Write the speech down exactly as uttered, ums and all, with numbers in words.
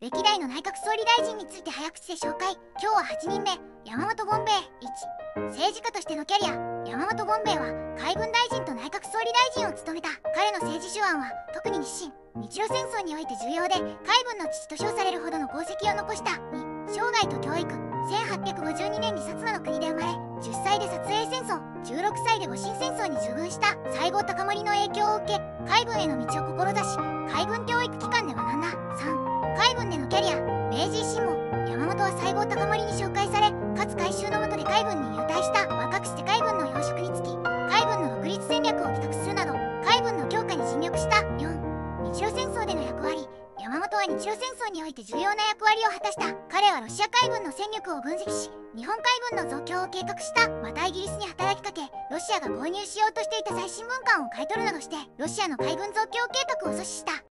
歴代の内閣総理大臣について早口で紹介。今日ははちにんめ。山本権兵衛。いち、政治家としてのキャリア。山本権兵衛は海軍大臣と内閣総理大臣を務めた。彼の政治手腕は特に日清日露戦争において重要で、海軍の父と称されるほどの功績を残した。に、生涯と教育。せんはっぴゃくごじゅうにねんに薩摩の国で生まれ、じゅっさいで薩英戦争、じゅうろくさいで戊辰戦争に従軍した。西郷隆盛の影響を受け、海軍への道を志し、海軍教育機関で学んだ。さん、海軍でのキャリア。明治維新後、山本は西郷隆盛に紹介され、かつ改修の下で海軍に入隊した。若くして海軍の要職に就き、海軍の独立戦略を企画するなど、海軍の強化に尽力した。よん、日露戦争での役割。山本は日露戦争において重要な役割を果たした。彼はロシア海軍の戦力を分析し、日本海軍の増強を計画した。またイギリスに働きかけ、ロシアが購入しようとしていた最新文艦を買い取るなどして、ロシアの海軍増強計画を阻止した。